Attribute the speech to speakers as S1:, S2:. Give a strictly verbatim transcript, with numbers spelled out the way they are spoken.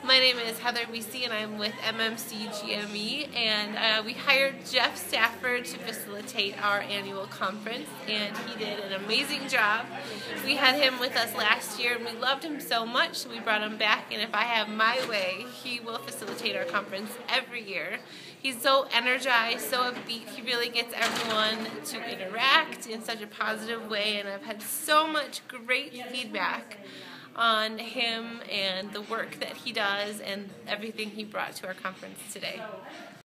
S1: My name is Heather B C and I'm with M M C G M E, and uh, we hired Jeff Stafford to facilitate our annual conference, and he did an amazing job. We had him with us last year and we loved him so much, so we brought him back, and if I have my way, he will facilitate our conference every year. He's so energized, so upbeat. He really gets everyone to interact in such a positive way, and I've had so much great feedback on him and the work that he does and everything he brought to our conference today.